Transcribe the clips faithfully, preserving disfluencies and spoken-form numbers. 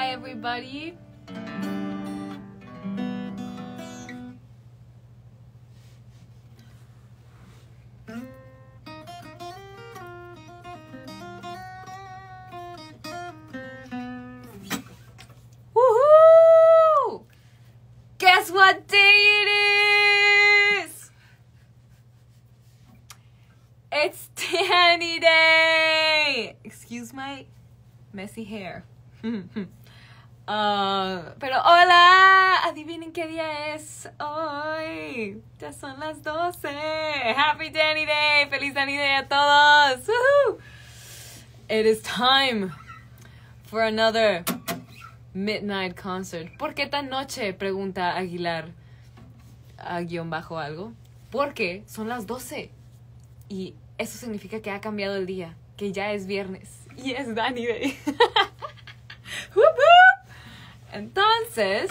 everybody. Woohoo! Guess what day it is? It's Danny Day. Excuse my messy hair. Uh, pero hola, adivinen qué día es hoy. Ya son las doce. Happy Danny Day. Feliz Danny Day a todos. Woohoo! It is time for another midnight concert. ¿Por qué tan noche? Pregunta Aguilar a guión bajo algo. Porque son las doce. Y eso significa que ha cambiado el día. Que ya es viernes. Y es Danny Day. Whoop, whoop. Entonces,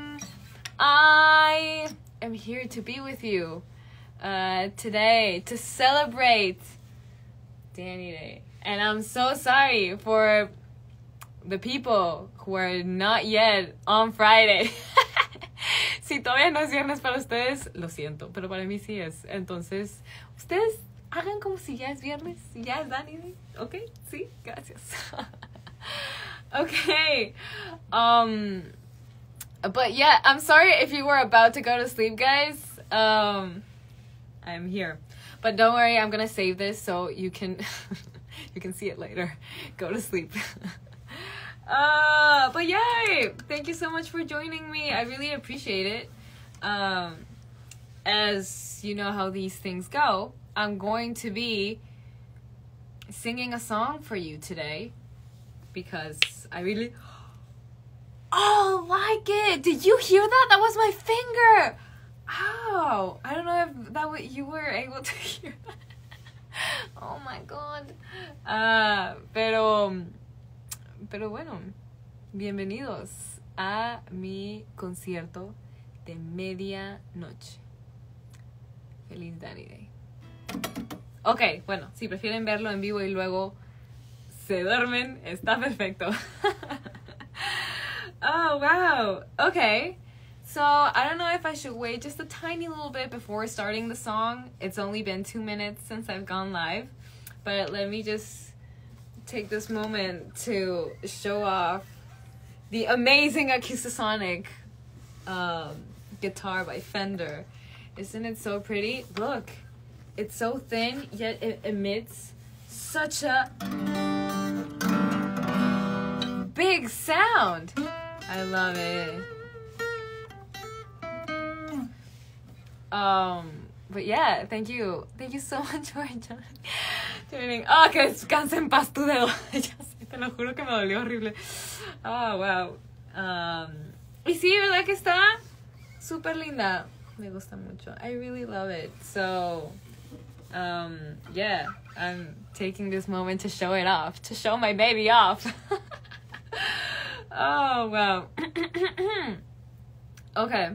I am here to be with you uh, today to celebrate Danny Day. And I'm so sorry for the people who are not yet on Friday. Si todavía no es viernes para ustedes, lo siento, pero para mí sí es. Entonces, ustedes hagan como si ya es viernes, si ya es Danny Day. ¿Ok? Sí, gracias. Okay. Um, but yeah, I'm sorry if you were about to go to sleep, guys. Um, I'm here. But don't worry, I'm gonna save this so you can you can see it later. Go to sleep. uh, but yay! Thank you so much for joining me. I really appreciate it. Um, as you know how these things go, I'm going to be singing a song for you today. Because I really, oh, like it. Did you hear that? That was my finger. Ow. I don't know if that w- you were able to hear that. Oh my God. Uh, pero, pero bueno, bienvenidos a mi concierto de medianoche. Feliz Danny Day. Ok, bueno, si prefieren verlo en vivo y luego se duermen, está perfecto. Oh, wow. Okay. So, I don't know if I should wait just a tiny little bit before starting the song. It's only been two minutes since I've gone live. But let me just take this moment to show off the amazing Acoustasonic um, guitar by Fender. Isn't it so pretty? Look. It's so thin, yet it emits such a big sound. I love it. Um, but yeah, thank you. Thank you so much for joining. Oh, que descanse en paz tu dedo. Ya sé, te lo juro que me dolió horrible. Oh, wow. Um, y sí, ¿verdad que está súper linda? Me gusta mucho. I really love it. So, um, yeah, I'm taking this moment to show it off, to show my baby off. Oh, wow. Okay.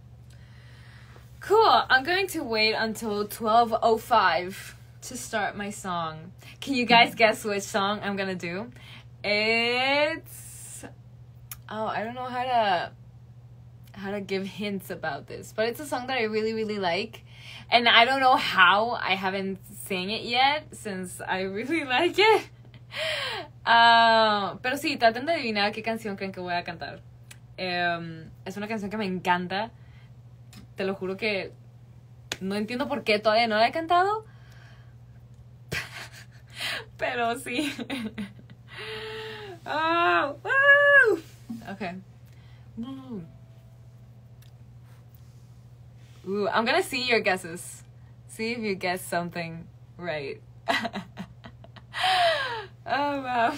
Cool. I'm going to wait until twelve oh five to start my song. Can you guys guess which song I'm going to do? It's... Oh, I don't know how to... how to give hints about this. But it's a song that I really, really like. And I don't know how I haven't sang it yet, since I really like it. Uh, pero sí, traten de adivinar qué canción creen que voy a cantar. Um, es una canción que me encanta. Te lo juro que no entiendo por qué todavía no la he cantado. Pero sí. Oh, woo! Okay. Ooh, I'm gonna see your guesses. See if you guess something right. Oh, wow.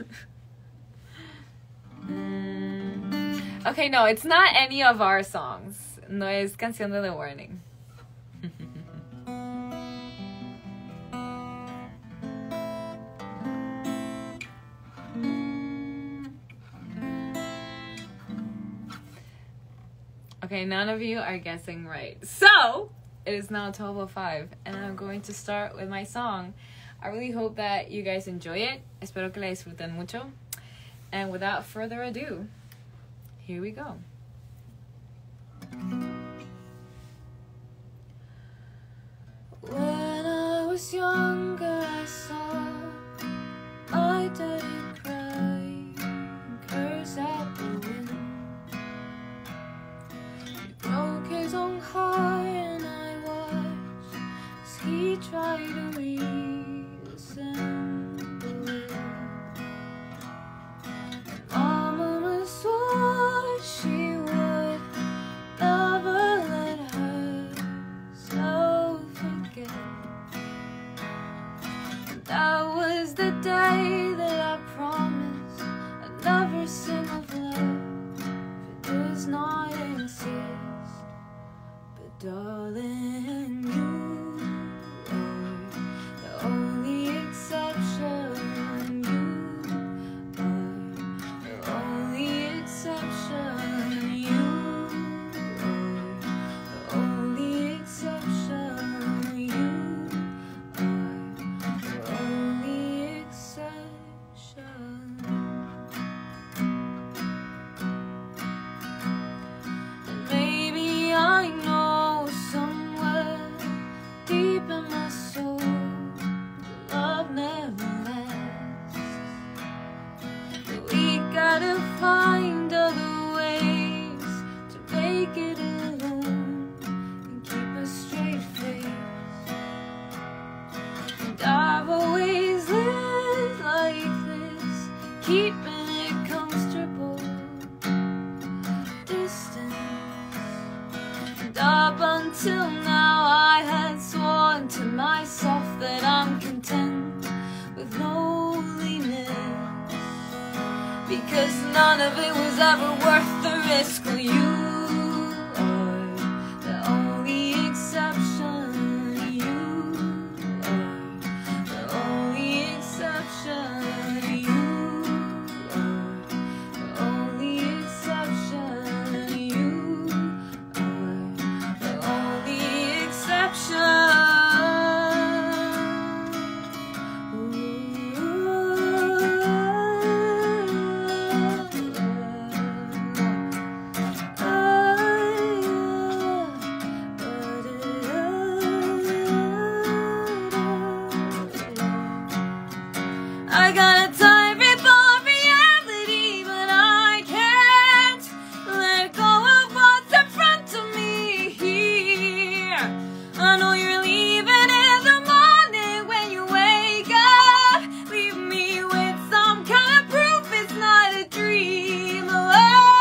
mm. Okay, no, it's not any of our songs. No es Canción de The Warning. Okay, none of you are guessing right. So, it is now twelve oh five, and I'm going to start with my song. I really hope that you guys enjoy it. Espero que la disfruten mucho. And without further ado, here we go. When I was younger, I saw my daddy cry, curse at the wind. He broke his own heart, and I watched as he tried to reassemble it. Mama swore she would never let herself forget. That was the day that I promised I'd never sing of love if it does not exist. But darling, you are the only exception. You are the only exception. You are the only exception. You only exception. And maybe I know somewhere deep in my soul love never lasts, but we gotta find other ways to make it alone and keep a straight face. And I've always lived like this, keeping it comfortable, distance. And up until now I had sworn to myself that I'm content with loneliness, because none of it was ever worth the risk. Well, you are the only exception. You are the only exception. You are the only exception. You are the only exception. I got a time for reality, but I can't let go of what's in front of me here. I know you're leaving in the morning when you wake up. Leave me with some kind of proof it's not a dream. Oh,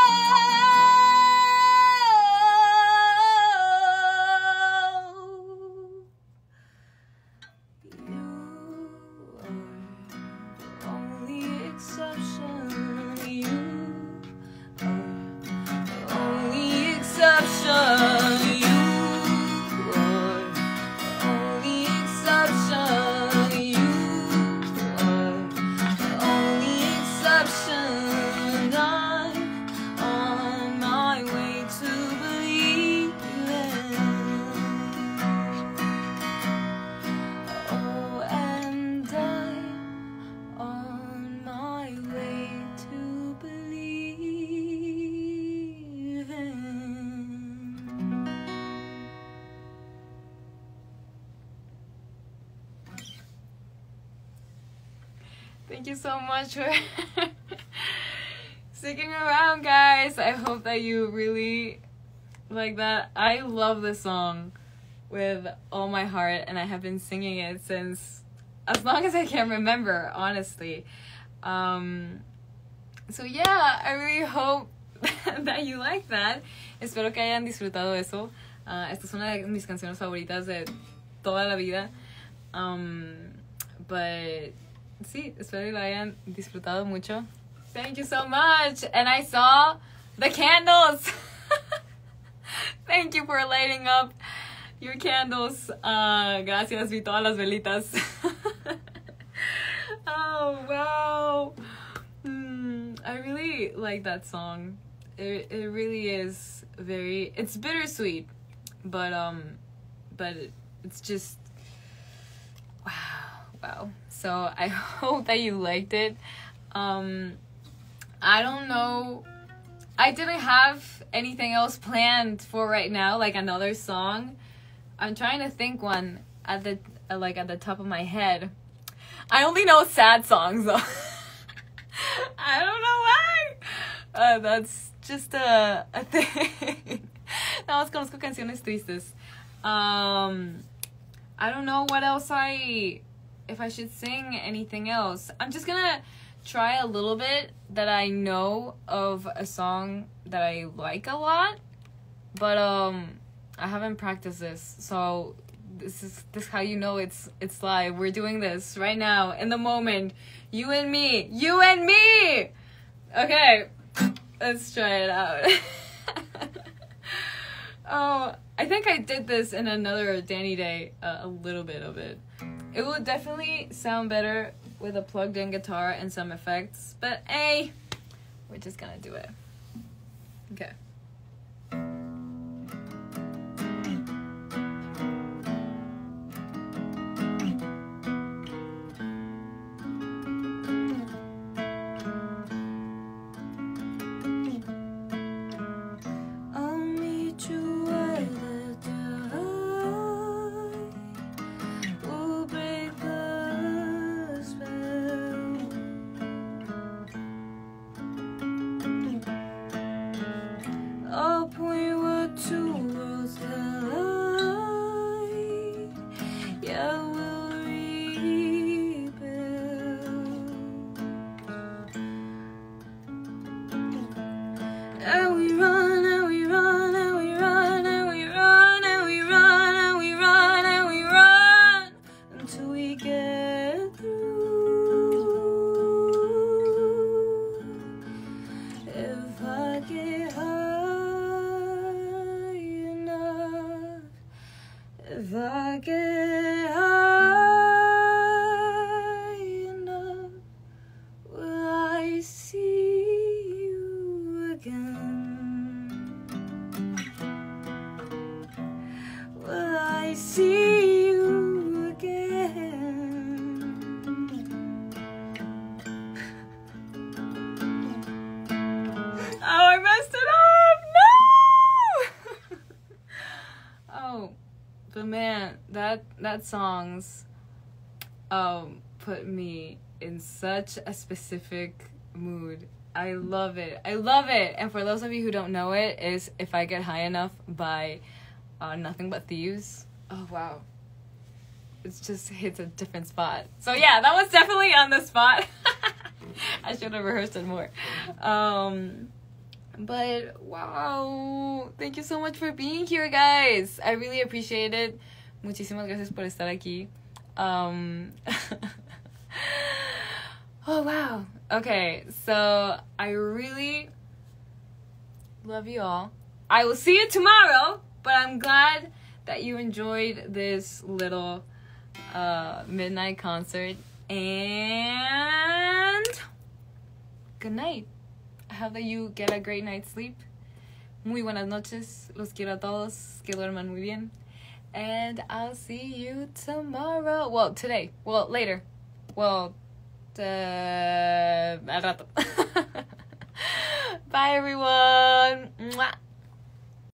only exception. You are the only exception. You are the only exception. You are the only exception. I'm on my way to believing. Oh, and I'm on my way to believing. Thank you so much for sticking around, guys. I hope that you really like that. I love this song with all my heart, and I have been singing it since as long as I can remember, honestly. Um, so yeah, I really hope that you like that. Espero que hayan disfrutado eso. Uh, esta es una de mis canciones favoritas de toda la vida. Um, but sí, espero que la hayan disfrutado mucho. Thank you so much. And I saw the candles. Thank you for lighting up your candles. Uh, gracias, vi todas las velitas. Oh, wow. Mm, I really like that song. It, it really is very, it's bittersweet, but, um, but it, it's just, wow, wow. So I hope that you liked it. Um, I don't know. I didn't have anything else planned for right now, like another song. I'm trying to think one at the uh, like at the top of my head. I only know sad songs though. I don't know why. Uh, that's just a a thing. Nada más conozco canciones tristes. Um, I don't know what else I if I should sing anything else. I'm just gonna try a little bit that I know of a song that I like a lot, but um I haven't practiced this, so this is this is how you know it's it's live. We're doing this right now in the moment, you and me, you and me. Okay, let's try it out. Oh, I think I did this in another Danny Day, uh, a little bit of it. It would definitely sound better with a plugged-in guitar and some effects, but hey, we're just gonna do it. Okay. And we run, and we run, and we run, and we run, and we run, and we run, and we run until we get through. If I get high enough, if I get high enough, will I see you again? Will I see you again? Oh, I messed it up! No! Oh, but man, that that song's um put me in such a specific mood. I love it. I love it. And for those of you who don't know it, is If I Get High Enough by uh, Nothing But Thieves. Oh, wow. It just hits a different spot. So yeah, that was definitely on the spot. I should have rehearsed it more. Um, but wow. Thank you so much for being here, guys. I really appreciate it. Muchísimas gracias por estar aquí. Um... Oh, wow. Okay, so I really love you all. I will see you tomorrow, but I'm glad that you enjoyed this little uh, midnight concert. And good night. I hope that you get a great night's sleep. Muy buenas noches. Los quiero a todos. Que duerman muy bien. And I'll see you tomorrow. Well, today. Well, later. Well, Uh, al rato. Bye, everyone. Mwah.